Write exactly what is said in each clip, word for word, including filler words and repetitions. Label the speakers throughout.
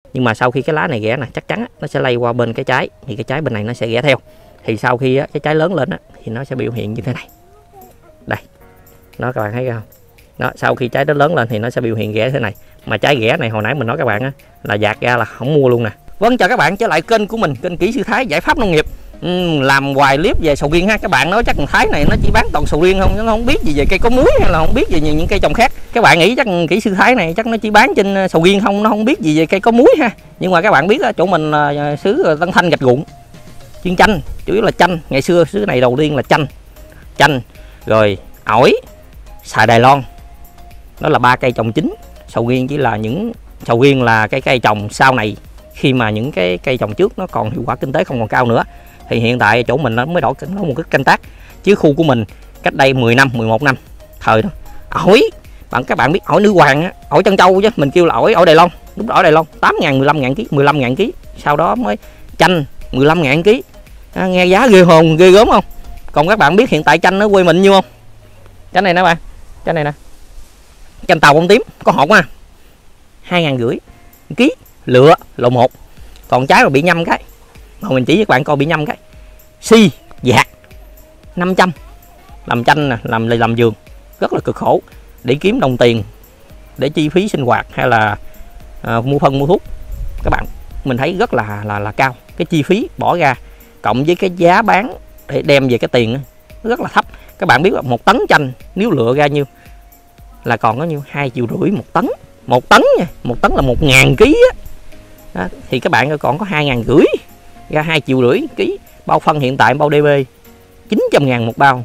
Speaker 1: Nhưng mà sau khi cái lá này ghẻ nè, chắc chắn nó sẽ lây qua bên cái trái, thì cái trái bên này nó sẽ ghẻ theo. Thì sau khi cái trái lớn lên thì nó sẽ biểu hiện như thế này. Đây, đó các bạn thấy không? Đó, sau khi trái nó lớn lên thì nó sẽ biểu hiện ghẻ thế này. Mà trái ghẻ này hồi nãy mình nói các bạn á, là dạt ra là không mua luôn nè. Vâng, chào các bạn trở lại kênh của mình, kênh Kỹ Sư Thái Giải Pháp Nông Nghiệp. uhm, Làm hoài clip về sầu riêng ha. Các bạn nói chắc thằng Thái này nó chỉ bán toàn sầu riêng không, nó không biết gì về cây có múi hay là không biết về những cây trồng khác. Các bạn nghĩ chắc Kỹ Sư Thái này chắc nó chỉ bán trên sầu riêng không, nó không biết gì về cây có múi ha. Nhưng mà các bạn biết đó, chỗ mình là xứ Tân Thanh Gạch Gụn, chuyên chanh, chủ yếu là chanh. Ngày xưa xứ này đầu tiên là chanh, chanh rồi ổi, xài Đài Loan. Đó là ba cây trồng chính. Sầu riêng chỉ là những sầu riêng là cái cây trồng sau này, khi mà những cái cây trồng trước nó còn hiệu quả kinh tế không còn cao nữa, thì hiện tại chỗ mình nó mới đổi nó một cái canh tác. Chứ khu của mình cách đây mười năm, mười một năm thời đó ổi, bạn các bạn biết ổi nữ hoàng á, ổi trân châu chứ mình kêu là ổi ổi Đài Loan, đúng ổi Đài Loan, tám ngàn, mười lăm ngàn ký, mười lăm ngàn ký. Sau đó mới chanh mười lăm ngàn ký. À, nghe giá ghê hồn, ghê gớm không? Còn các bạn biết hiện tại chanh nó quê mình nhiêu không? Chanh này nè bạn, chanh này nè, chanh tàu bông tím có hột ha, hai ngàn rưỡi ký, lựa lộ một. Còn trái mà bị nhâm cái, mà mình chỉ với các bạn coi bị nhâm cái si dạt năm trăm. Làm chanh nè, làm làm vườn rất là cực khổ để kiếm đồng tiền để chi phí sinh hoạt hay là à, mua phân mua thuốc. Các bạn mình thấy rất là là là cao, cái chi phí bỏ ra cộng với cái giá bán để đem về cái tiền nó rất là thấp. Các bạn biết là một tấn chanh nếu lựa ra nhiêu là còn có nhiêu, hai triệu rưỡi một tấn. Một tấn nha, một tấn là một ngàn ký á. Đó, thì các bạn còn có hai ngàn rưỡi ra hai triệu rưỡi ký. Bao phân hiện tại bao đê bê chín trăm ngàn một bao,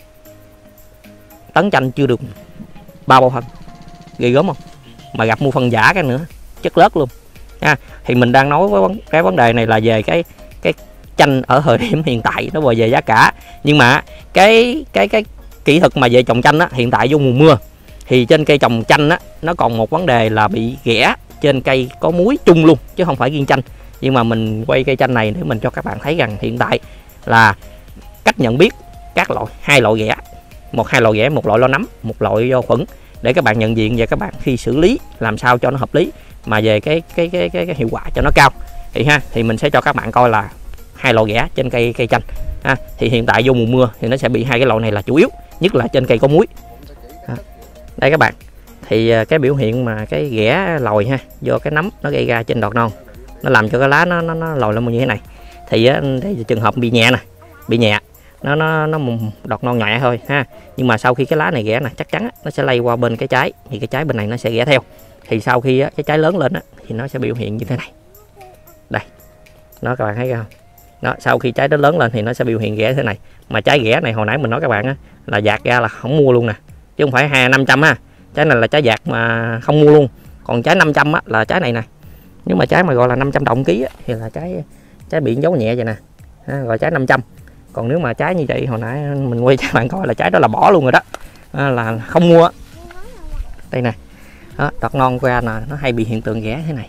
Speaker 1: tấn chanh chưa được ba bao phân, ghê gớm không? Mà gặp mua phân giả cái nữa chất lớt luôn nha. Thì mình đang nói với cái vấn đề này là về cái cái chanh ở thời điểm hiện tại, nó về giá cả. Nhưng mà cái cái cái kỹ thuật mà về trồng chanh á, hiện tại vô mùa mưa thì trên cây trồng chanh á, nó còn một vấn đề là bị ghẻ trên cây có múi chung luôn, chứ không phải riêng chanh. Nhưng mà mình quay cây chanh này để mình cho các bạn thấy rằng hiện tại là cách nhận biết các loại, hai loại ghẻ, một hai loại ghẻ, một loại lo nấm, một loại do khuẩn, để các bạn nhận diện và các bạn khi xử lý làm sao cho nó hợp lý mà về cái cái cái cái, cái hiệu quả cho nó cao. Thì ha, thì mình sẽ cho các bạn coi là hai loại ghẻ trên cây cây chanh ha. Thì hiện tại vô mùa mưa thì nó sẽ bị hai cái loại này là chủ yếu, nhất là trên cây có múi. Đây các bạn, thì cái biểu hiện mà cái ghẻ lồi ha, do cái nấm nó gây ra trên đọt non, nó làm cho cái lá nó nó, nó lồi lên như thế này. Thì đây trường hợp bị nhẹ nè, bị nhẹ nó nó nó đọt non nhẹ thôi ha. Nhưng mà sau khi cái lá này ghẻ nè, chắc chắn nó sẽ lây qua bên cái trái, thì cái trái bên này nó sẽ ghẻ theo. Thì sau khi cái trái lớn lên thì nó sẽ biểu hiện như thế này. Đây, đó các bạn thấy không? Đó, sau khi trái nó lớn lên thì nó sẽ biểu hiện ghẻ thế này. Mà trái ghẻ này hồi nãy mình nói các bạn á, là dạt ra là không mua luôn nè, chứ không phải hai năm trăm ha. Trái này là trái dạt mà không mua luôn. Còn trái năm trăm á là trái này nè. Nếu mà trái mà gọi là năm trăm đồng ký á, thì là trái trái bị dấu nhẹ vậy nè, à, gọi trái năm trăm. Còn nếu mà trái như vậy hồi nãy mình quay cho bạn coi là trái đó là bỏ luôn rồi đó, à, là không mua. Đây nè, đó, đọt non ra là nó hay bị hiện tượng ghẻ thế này.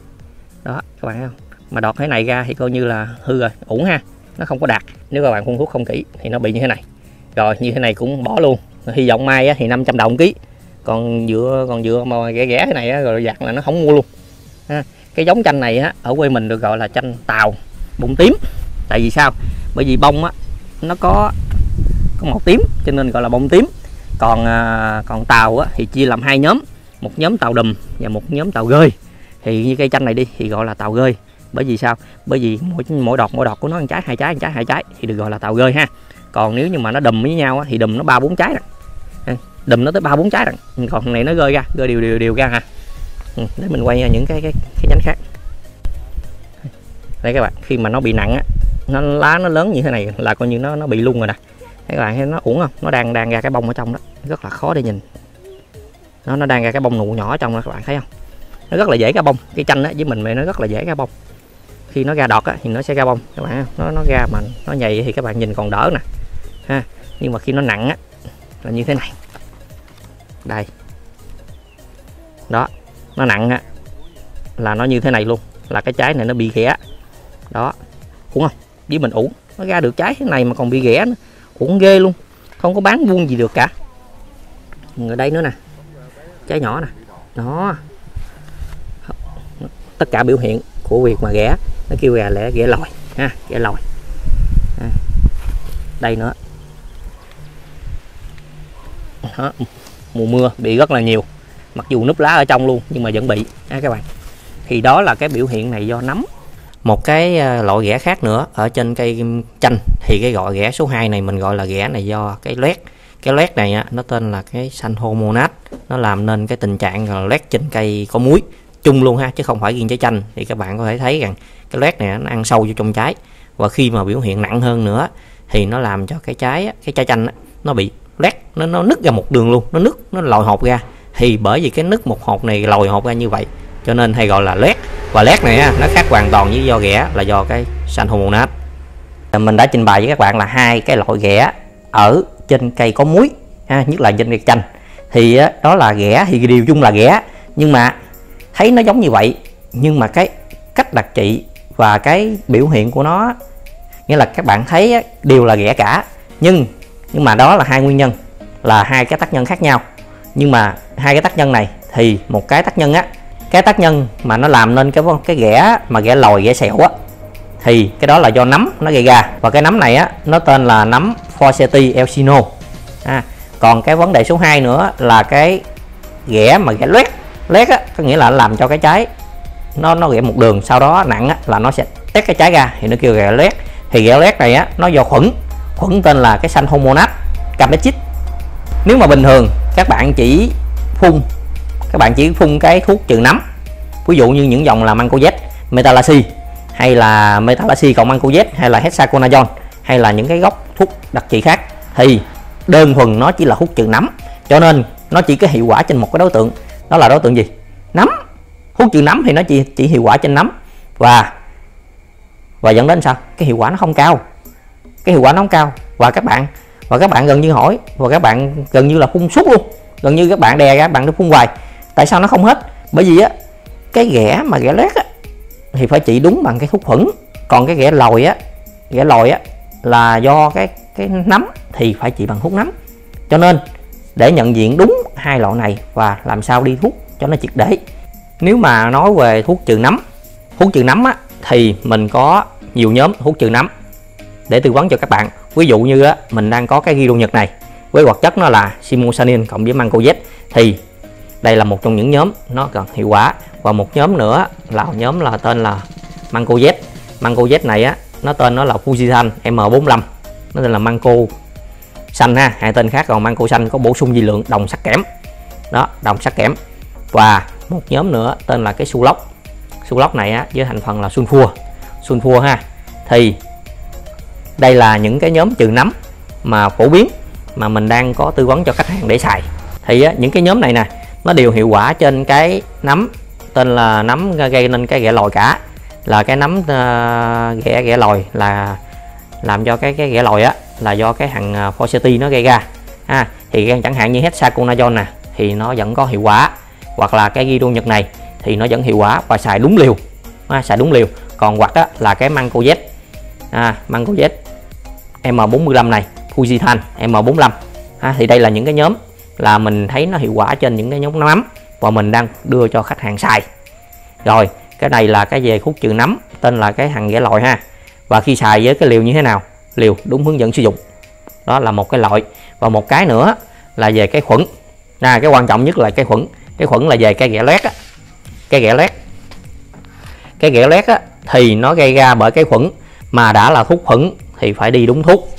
Speaker 1: Đó các bạn thấy không? Mà đọt thế này ra thì coi như là hư rồi, uổng ha, nó không có đạt. Nếu các bạn phun thuốc không kỹ thì nó bị như thế này. Rồi như thế này cũng bỏ luôn. Hy vọng mai á, thì năm trăm đồng ký. Còn dựa còn dựa mà ghẻ ghẻ thế này á, rồi giặt là nó không mua luôn ha. Cái giống chanh này á, ở quê mình được gọi là chanh tàu bông tím. Tại vì sao? Bởi vì bông á nó có có màu tím cho nên gọi là bông tím. Còn à, còn tàu á thì chia làm hai nhóm, một nhóm tàu đùm và một nhóm tàu gơi. Thì như cây chanh này đi thì gọi là tàu gơi. Bởi vì sao? Bởi vì mỗi mỗi đọt mỗi đọt của nó một trái, hai trái, một trái, hai trái thì được gọi là tàu gơi ha. Còn nếu như mà nó đùm với nhau á, thì đùm nó ba bốn trái rồi. Đùm nó tới ba bốn trái rồi. Còn này nó rơi ra, rơi đều đều đều ra ha. Để mình quay những cái cái cái nhánh khác. Đây các bạn, khi mà nó bị nặng á, nó lá nó lớn như thế này là coi như nó nó bị luôn rồi nè. Các bạn thấy nó uổng không? Nó đang đang ra cái bông ở trong đó, rất là khó để nhìn. Nó nó đang ra cái bông nụ nhỏ ở trong đó, các bạn thấy không? Nó rất là dễ ra bông. Cái chanh á với mình nó rất là dễ ra bông. Khi nó ra đọt á thì nó sẽ ra bông, các bạn nó nó ra mà nó nhầy thì các bạn nhìn còn đỡ nè ha. Nhưng mà khi nó nặng á là như thế này. Đây. Đó, nó nặng á là nó như thế này luôn, là cái trái này nó bị ghẻ. Đó, uổng không? Với mình uổng, nó ra được trái thế này mà còn bị ghẻ nữa, uổng ghê luôn, không có bán buôn gì được cả. Ở đây nữa nè, trái nhỏ nè, đó, tất cả biểu hiện của việc mà ghẻ nó kêu gà lẻ ghẻ lòi ha, ghẻ lòi. À, đây nữa. Đó, mùa mưa bị rất là nhiều, mặc dù núp lá ở trong luôn nhưng mà vẫn bị ha các bạn. Thì đó là cái biểu hiện này do nấm. Một cái loại ghẻ khác nữa ở trên cây chanh thì cái gọi ghẻ số hai này mình gọi là ghẻ này do cái loét. Cái loét này á, nó tên là cái san hô monat, nó làm nên cái tình trạng là loét trên cây có muối chung luôn ha, chứ không phải riêng trái chanh. Thì các bạn có thể thấy rằng cái loét này nó ăn sâu vô trong trái, và khi mà biểu hiện nặng hơn nữa thì nó làm cho cái trái cái trái chanh nó bị loét, nó nó nứt ra một đường luôn, nó nứt, nó lòi hột ra. Thì bởi vì cái nứt một hột này lòi hột ra như vậy cho nên hay gọi là loét. Và loét này á, nó khác hoàn toàn với do ghẻ là do cái san hô monat. Mình đã trình bày với các bạn là hai cái loại ghẻ ở trên cây có muối ha, nhất là trên cây chanh. Thì á, đó là ghẻ thì điều chung là ghẻ, nhưng mà thấy nó giống như vậy, nhưng mà cái cách đặc trị và cái biểu hiện của nó, nghĩa là các bạn thấy á, đều là ghẻ cả, nhưng nhưng mà đó là hai nguyên nhân, là hai cái tác nhân khác nhau. Nhưng mà hai cái tác nhân này thì một cái tác nhân á, cái tác nhân mà nó làm nên cái cái ghẻ mà ghẻ lòi ghẻ sẹo á, thì cái đó là do nấm nó gây ra, và cái nấm này á nó tên là nấm Forsythia eosino. À, còn cái vấn đề số hai nữa là cái ghẻ mà ghẻ loét. Loét á có nghĩa là nó làm cho cái trái nó nó ghẻ một đường, sau đó nặng á là nó sẽ tét cái trái ra, thì nó kêu ghẻ loét. Thì ghẻ loét này á nó do khuẩn, khuẩn tên là cái san hô monat capechit. Nếu mà bình thường các bạn chỉ phun các bạn chỉ phun cái thuốc trừ nấm, ví dụ như những dòng là Mancozeb, Metalaxy, hay là Metalaxy cộng Mancozeb, hay là Hexaconazole, hay là những cái gốc thuốc đặc trị khác, thì đơn thuần nó chỉ là thuốc trừ nấm, cho nên nó chỉ có hiệu quả trên một cái đối tượng, đó là đối tượng gì? Nấm. Thuốc trừ nấm thì nó chỉ chỉ hiệu quả trên nấm, và và dẫn đến sao? Cái hiệu quả nó không cao, cái hiệu quả nó không cao và các bạn và các bạn gần như hỏi và các bạn gần như là phun suốt luôn, gần như các bạn đè các bạn nó phun hoài. Tại sao nó không hết? Bởi vì á cái ghẻ mà ghẻ loét á thì phải trị đúng bằng cái thuốc khuẩn, còn cái ghẻ lòi á ghẻ lòi á là do cái cái nấm thì phải trị bằng thuốc nấm. Cho nên để nhận diện đúng hai loại này và làm sao đi thuốc cho nó triệt để, nếu mà nói về thuốc trừ nấm thuốc trừ nấm á thì mình có nhiều nhóm thuốc trừ nấm để tư vấn cho các bạn. Ví dụ như á mình đang có cái ghi nhật này với hoạt chất nó là simosanin cộng với Mancozeb, thì đây là một trong những nhóm nó cần hiệu quả. Và một nhóm nữa là nhóm là tên là Mancozeb. Mancozeb này á nó tên nó là Fujisan M bốn mươi lăm, nó tên là Manco xanh ha, hai tên khác. Còn Manco xanh có bổ sung vi lượng đồng sắt kẽm, đó, đồng sắt kẽm. Và một nhóm nữa tên là cái Sulox. Sulox này á với thành phần là sulfur sulfur ha. Thì đây là những cái nhóm trừ nấm mà phổ biến mà mình đang có tư vấn cho khách hàng để xài. Thì á, những cái nhóm này nè nó đều hiệu quả trên cái nấm tên là nấm gây nên cái ghẻ lòi cả, là cái nấm uh, ghẻ ghẻ lòi là làm cho cái cái ghẻ lòi á là do cái thằng Forsythia nó gây ra ha. Thì chẳng hạn như Hexaconazole nè thì nó vẫn có hiệu quả, hoặc là cái ghi nhật này thì nó vẫn hiệu quả và xài đúng liều ha, xài đúng liều. Còn hoặc á là cái Mancozeb à, Mancozeb M bốn mươi lăm này, Fujisan M bốn mươi lăm ha. Thì đây là những cái nhóm là mình thấy nó hiệu quả trên những cái nhóm nấm và mình đang đưa cho khách hàng xài. Rồi cái này là cái về thuốc trừ nấm tên là cái thằng ghẻ lòi ha. Và khi xài với cái liều như thế nào? Liều đúng hướng dẫn sử dụng, đó là một cái loại. Và một cái nữa là về cái khuẩn à, cái quan trọng nhất là cái khuẩn. Cái khuẩn là về cái ghẻ loét á. Cái ghẻ loét cái ghẻ loét á thì nó gây ra bởi cái khuẩn, mà đã là thuốc khuẩn thì phải đi đúng thuốc.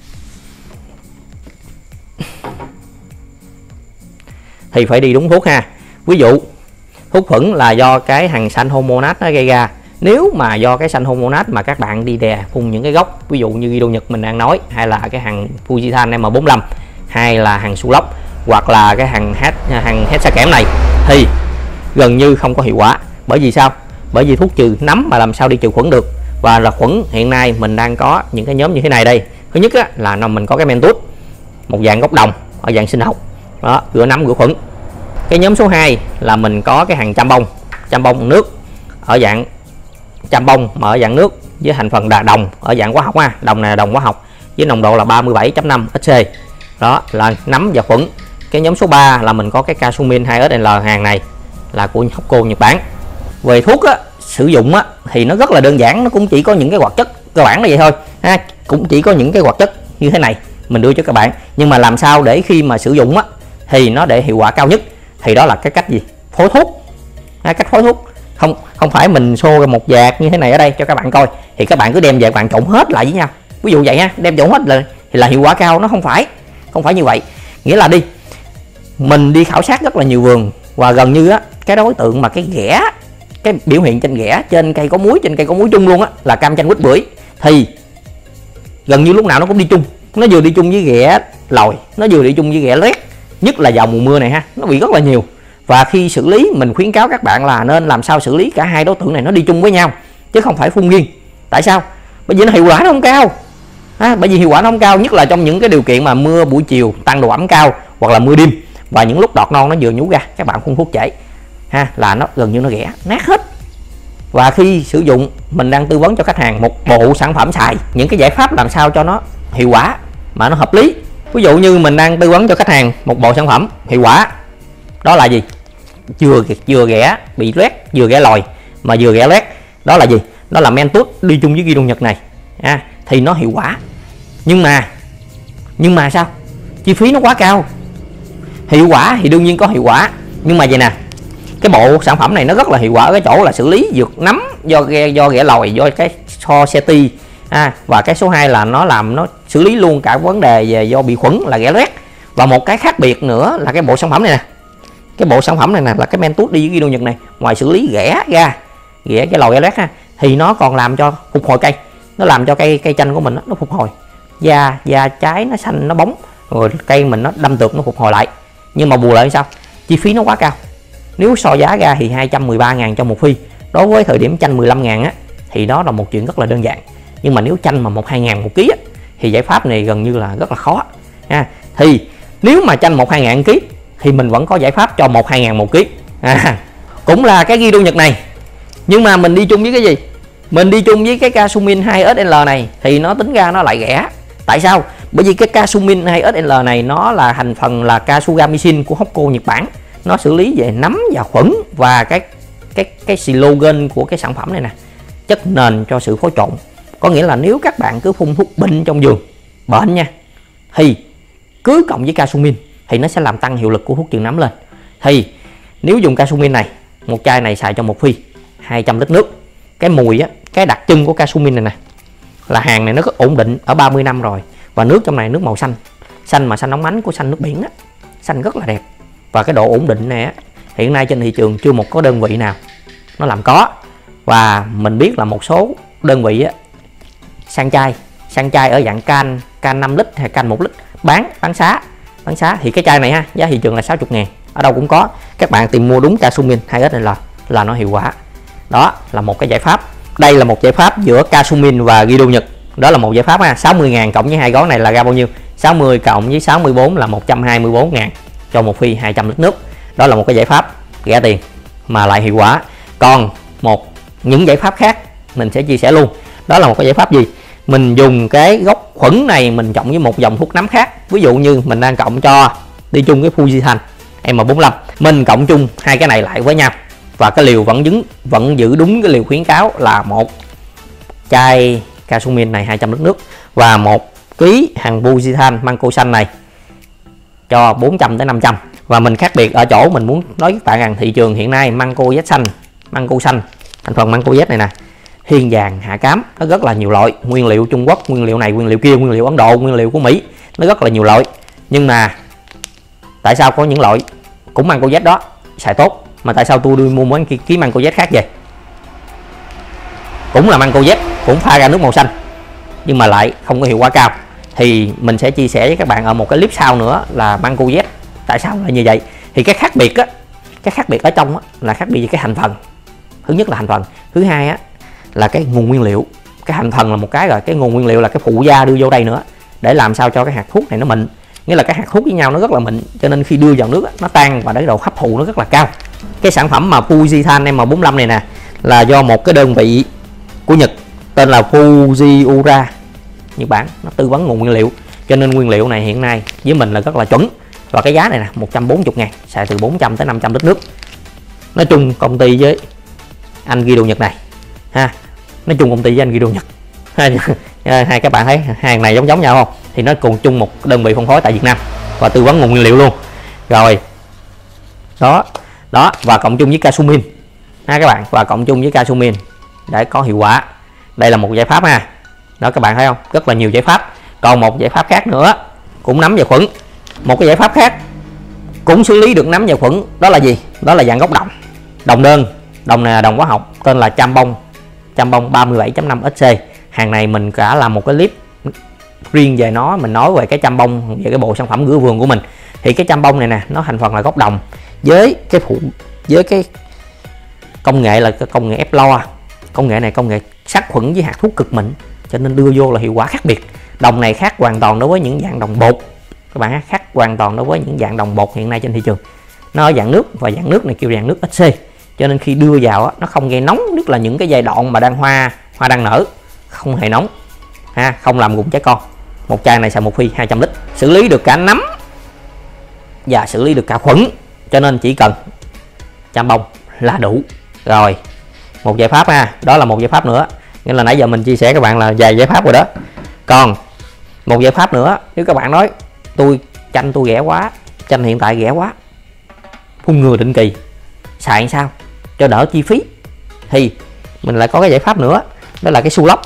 Speaker 1: Thì phải đi đúng thuốc ha. Ví dụ thuốc khuẩn là do cái thằng san hô monat nó gây ra. Nếu mà do cái san hô monat mà các bạn đi đè phun những cái gốc, ví dụ như ghi nhật mình đang nói, hay là cái thằng Fujisan M bốn mươi lăm, hay là thằng Sulox, hoặc là cái thằng thằng Hexa kẽm này, thì gần như không có hiệu quả. Bởi vì sao? Bởi vì thuốc trừ nấm mà làm sao đi trừ khuẩn được. Và là khuẩn hiện nay mình đang có những cái nhóm như thế này đây. Thứ nhất á, là mình có cái Mentus, một dạng gốc đồng ở dạng sinh học, đó, rửa nấm rửa khuẩn. Cái nhóm số hai là mình có cái hàng chăm bông, chăm bông nước ở dạng chăm bông mà ở dạng nước với thành phần đà đồng ở dạng hóa học ha. Đồng này là đồng hóa học với nồng độ là ba mươi bảy chấm năm Hc, đó là nấm và khuẩn. Cái nhóm số ba là mình có cái Casumin hai S L, hàng này là của Hopco Nhật Bản. Về thuốc á, sử dụng á, thì nó rất là đơn giản, nó cũng chỉ có những cái hoạt chất cơ bản là vậy thôi ha, cũng chỉ có những cái hoạt chất như thế này mình đưa cho các bạn. Nhưng mà làm sao để khi mà sử dụng á thì nó để hiệu quả cao nhất, thì đó là cái cách gì? Phối thuốc ha, cách phối thuốc. Không không phải mình xô ra một vạt như thế này ở đây cho các bạn coi, thì các bạn cứ đem về bạn trộn hết lại với nhau, ví dụ vậy ha, đem trộn hết là thì là hiệu quả cao. Nó không phải không phải như vậy. Nghĩa là đi mình đi khảo sát rất là nhiều vườn, và gần như á cái đối tượng mà cái ghẻ, cái biểu hiện trên ghẻ trên cây có muối, trên cây có muối chung luôn á, là cam chanh quýt bưởi, thì gần như lúc nào nó cũng đi chung. Nó vừa đi chung với ghẻ lòi, nó vừa đi chung với ghẻ loét, nhất là vào mùa mưa này ha, nó bị rất là nhiều. Và khi xử lý mình khuyến cáo các bạn là nên làm sao xử lý cả hai đối tượng này nó đi chung với nhau, chứ không phải phun riêng. Tại sao? Bởi vì nó hiệu quả nó không cao à, bởi vì hiệu quả nó không cao, nhất là trong những cái điều kiện mà mưa buổi chiều, tăng độ ẩm cao, hoặc là mưa đêm, và những lúc đọt non nó vừa nhú ra, các bạn phun thuốc trễ ha, là nó gần như nó ghẻ nát hết. Và khi sử dụng mình đang tư vấn cho khách hàng một bộ sản phẩm xài, những cái giải pháp làm sao cho nó hiệu quả mà nó hợp lý. Ví dụ như mình đang tư vấn cho khách hàng một bộ sản phẩm hiệu quả, đó là gì? Vừa vừa ghẻ bị loét, vừa ghẻ lòi mà vừa ghẻ loét, đó là gì? Đó là Mentus đi chung với ghi đông nhật này à, thì nó hiệu quả. Nhưng mà nhưng mà sao? Chi phí nó quá cao. Hiệu quả thì đương nhiên có hiệu quả, nhưng mà vậy nè, cái bộ sản phẩm này nó rất là hiệu quả ở cái chỗ là xử lý dược nấm do do ghẻ lòi, do cái so seti à, và cái số hai là nó làm nó xử lý luôn cả vấn đề về do bị khuẩn là ghẻ loét. Và một cái khác biệt nữa là cái bộ sản phẩm này nè, cái bộ sản phẩm này nè là cái Mentus đi với ghi đông nhật này, ngoài xử lý ghẻ ra, ghẻ cái lòi ghẻ loét ha, thì nó còn làm cho phục hồi cây, nó làm cho cây cây chanh của mình nó phục hồi, da da trái nó xanh nó bóng, rồi cây mình nó đâm tược nó phục hồi lại. Nhưng mà bù lại sao? Chi phí nó quá cao. Nếu so giá ra thì hai trăm mười ba ngàn cho một phi, đối với thời điểm chanh mười lăm ngàn á thì đó là một chuyện rất là đơn giản. Nhưng mà nếu chanh mà một hai ngàn một ký á, thì giải pháp này gần như là rất là khó ha. Thì nếu mà chanh một hai ngàn ký thì mình vẫn có giải pháp cho một hai ngàn một ký à, cũng là cái ghi đông nhật này, nhưng mà mình đi chung với cái gì? Mình đi chung với cái Casumin hai S L này thì nó tính ra nó lại rẻ. Tại sao? Bởi vì cái Casumin hai S L này nó là thành phần là Kasugamicin của Hokko Nhật Bản, nó xử lý về nấm và khuẩn. Và cái cái cái slogan của cái sản phẩm này nè, chất nền cho sự phối trộn. Có nghĩa là nếu các bạn cứ phun thuốc bệnh trong vườn bệnh nha, thì cứ cộng với Casumin thì nó sẽ làm tăng hiệu lực của thuốc trừ nấm lên. Thì nếu dùng Casumin này, một chai này xài cho một phi hai trăm lít nước. Cái mùi á, cái đặc trưng của Casumin này nè là hàng này nó rất ổn định ở ba mươi năm rồi, và nước trong này nước màu xanh, xanh mà xanh óng ánh của xanh nước biển á, xanh rất là đẹp. Và cái độ ổn định này á, hiện nay trên thị trường chưa một có đơn vị nào nó làm có. Và mình biết là một số đơn vị á, sang chai sang chai ở dạng can can năm lít hay can một lít bán bán xá bán xá thì cái chai này ha, giá thị trường là sáu mươi ngàn, ở đâu cũng có. Các bạn tìm mua đúng Casumin hai S L là nó hiệu quả. Đó là một cái giải pháp. Đây là một giải pháp giữa Casumin và ghi đông nhật. Đó là một giải pháp ha, sáu mươi ngàn cộng với hai gói này là ra bao nhiêu? sáu mươi cộng với sáu mươi bốn là một trăm hai mươi bốn ngàn cho một phi hai trăm lít nước. Đó là một cái giải pháp rẻ tiền mà lại hiệu quả. Còn một những giải pháp khác mình sẽ chia sẻ luôn. Đó là một cái giải pháp gì? Mình dùng cái gốc khuẩn này mình cộng với một dòng thuốc nấm khác. Ví dụ như mình đang cộng cho đi chung cái Fujithan M bốn mươi lăm, mình cộng chung hai cái này lại với nhau, và cái liều vẫn giữ vẫn giữ đúng cái liều khuyến cáo là một chai Casumin này hai trăm lít nước và một ký hàng Fujithan Manco xanh này cho bốn trăm tới năm trăm. Và mình khác biệt ở chỗ mình muốn nói với các bạn rằng thị trường hiện nay Manco Z xanh, Manco xanh, thành phần Manco Z này nè, thiên vàng hạ cám, nó rất là nhiều loại, nguyên liệu Trung Quốc, nguyên liệu này, nguyên liệu kia, nguyên liệu Ấn Độ, nguyên liệu của Mỹ, nó rất là nhiều loại. Nhưng mà tại sao có những loại cũng Manco Z đó xài tốt, mà tại sao tôi đi mua mấy ký Manco Z khác vậy? Cũng là Manco Z, cũng pha ra nước màu xanh nhưng mà lại không có hiệu quả cao. Thì mình sẽ chia sẻ với các bạn ở một cái clip sau nữa là Manco Z tại sao lại như vậy. Thì cái khác biệt á, cái khác biệt ở trong á, là khác biệt về cái thành phần. Thứ nhất là thành phần, thứ hai á là cái nguồn nguyên liệu. Cái thành phần là một cái rồi, cái nguồn nguyên liệu là cái phụ gia đưa vô đây nữa, để làm sao cho cái hạt thuốc này nó mịn. Nghĩa là cái hạt thuốc với nhau nó rất là mịn, cho nên khi đưa vào nước á, nó tan và cái độ hấp thụ nó rất là cao. Cái sản phẩm mà Fujithan M bốn mươi lăm này nè là do một cái đơn vị của Nhật tên là Fujiura Nhật Bản nó tư vấn nguồn nguyên liệu, cho nên nguyên liệu này hiện nay với mình là rất là chuẩn. Và cái giá này nè một trăm bốn mươi ngàn, xài từ bốn trăm tới năm trăm lít nước. Nói chung công ty với anh ghi đồ Nhật này ha, nói chung công ty với anh ghi đồ Nhật hai các bạn thấy hàng này giống giống nhau không, thì nó cùng chung một đơn vị phân phối tại Việt Nam và tư vấn nguồn nguyên liệu luôn rồi đó đó, và cộng chung với Casumin ha các bạn, và cộng chung với Casumin để có hiệu quả. Đây là một giải pháp ha, đó các bạn thấy không, rất là nhiều giải pháp. Còn một giải pháp khác nữa cũng nấm và khuẩn, một cái giải pháp khác cũng xử lý được nấm và khuẩn, đó là gì, đó là dạng gốc đồng, đồng đơn, đồng này là đồng hóa học, tên là Chambon, Chambon ba mươi bảy chấm năm ích xê. Hàng này mình cả làm một cái clip riêng về nó, mình nói về cái Chambon, về cái bộ sản phẩm rửa vườn của mình. Thì cái Chambon này nè, nó thành phần là gốc đồng với cái phụ với cái công nghệ là cái công nghệ ép lo. Công nghệ này công nghệ sát khuẩn với hạt thuốc cực mịn, cho nên đưa vô là hiệu quả khác biệt. Đồng này khác hoàn toàn đối với những dạng đồng bột các bạn, khác hoàn toàn đối với những dạng đồng bột hiện nay trên thị trường. Nó ở dạng nước, và dạng nước này kêu dạng nước ích xê, cho nên khi đưa vào nó không gây nóng, nhất là những cái giai đoạn mà đang hoa hoa đang nở, không hề nóng ha, không làm rụng trái con. Một chai này xài một phi hai trăm lít, xử lý được cả nấm và xử lý được cả khuẩn, cho nên chỉ cần Chambon là đủ rồi. Một giải pháp ha, đó là một giải pháp nữa, nghĩa là nãy giờ mình chia sẻ các bạn là vài giải pháp rồi đó. Còn một giải pháp nữa, nếu các bạn nói tôi chanh tôi rẻ quá, chanh hiện tại rẻ quá, phun ngừa định kỳ xài sao cho đỡ chi phí, thì mình lại có cái giải pháp nữa, đó là cái Sulok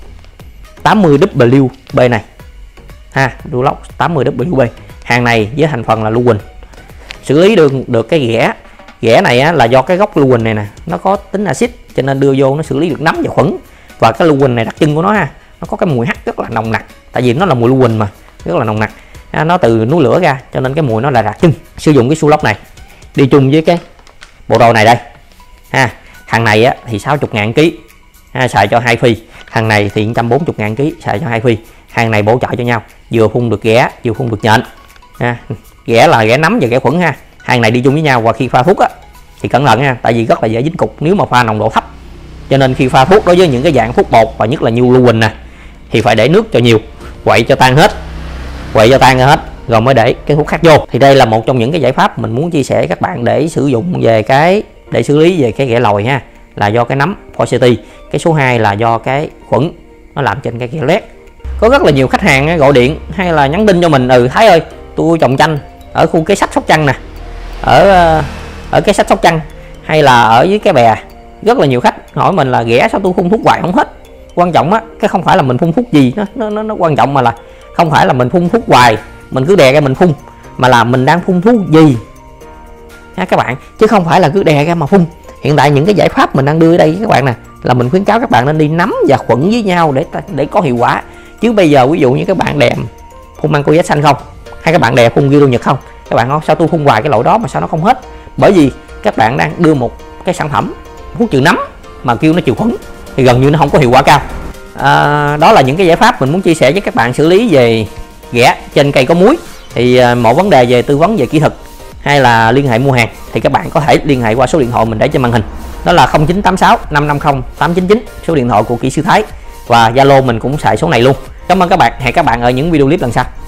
Speaker 1: tám mươi W B này ha, Sulok tám mươi W B. Hàng này với thành phần là lưu huỳnh, xử lý được được cái ghẻ ghẻ này á, là do cái gốc lưu huỳnh này nè nó có tính axit, cho nên đưa vô nó xử lý được nấm và khuẩn. Và cái lưu huỳnh này đặc trưng của nó ha, nó có cái mùi hắc rất là nồng nặc, tại vì nó là mùi lưu huỳnh mà, rất là nồng nặc, nó từ núi lửa ra, cho nên cái mùi nó là đặc trưng. Sử dụng cái Sulok này đi chung với cái bộ đồ này đây ha, hàng này á, thì sáu mươi ngàn ký ha, xài cho hai phi, hàng này thì một trăm bốn mươi ngàn ký xài cho hai phi. Hàng này bổ trợ cho nhau, vừa phun được ghẻ vừa phun được nhện ha. Ghẻ là ghẻ nấm và ghẻ khuẩn ha, hàng này đi chung với nhau. Và khi pha thuốc á, thì cẩn thận ha, tại vì rất là dễ dính cục nếu mà pha nồng độ thấp, cho nên khi pha thuốc đối với những cái dạng thuốc bột và nhất là như lưu huỳnh nè, thì phải để nước cho nhiều, quậy cho tan hết, quậy cho tan hết rồi mới để cái thuốc khác vô. Thì đây là một trong những cái giải pháp mình muốn chia sẻ với các bạn để sử dụng về cái để xử lý về cái ghẻ lòi ha, là do cái nấm Forsythia. Cái số hai là do cái khuẩn nó làm trên cái ghẻ lét. Có rất là nhiều khách hàng gọi điện hay là nhắn tin cho mình, ừ Thái ơi tôi trồng chanh ở khu cái sách Sóc Trăng nè, ở ở cái sách Sóc Trăng hay là ở dưới cái bè, rất là nhiều khách hỏi mình là ghẻ sao tôi phun thuốc hoài không hết. Quan trọng á, cái không phải là mình phun thuốc gì, nó nó nó, nó quan trọng mà là không phải là mình phun thuốc hoài, mình cứ đè ra mình phun, mà là mình đang phun thuốc gì ha các bạn, chứ không phải là cứ đè ra mà phun. Hiện tại những cái giải pháp mình đang đưa ở đây các bạn nè, là mình khuyến cáo các bạn nên đi nắm và khuẩn với nhau để để có hiệu quả. Chứ bây giờ ví dụ như các bạn đè phun Mancozeb xanh không, hay các bạn đè phun Ghido Nhật không, các bạn nói sao tôi phun hoài cái loại đó mà sao nó không hết, bởi vì các bạn đang đưa một cái sản phẩm thuốc trừ nấm mà kêu nó trừ khuẩn thì gần như nó không có hiệu quả cao. À, đó là những cái giải pháp mình muốn chia sẻ với các bạn xử lý về ghẻ trên cây có muối. Thì một vấn đề về tư vấn về kỹ thuật hay là liên hệ mua hàng thì các bạn có thể liên hệ qua số điện thoại mình để trên màn hình, đó là không chín tám sáu năm năm không tám chín chín, số điện thoại của kỹ sư Thái, và Zalo mình cũng xài số này luôn. Cảm ơn các bạn, hẹn các bạn ở những video clip lần sau.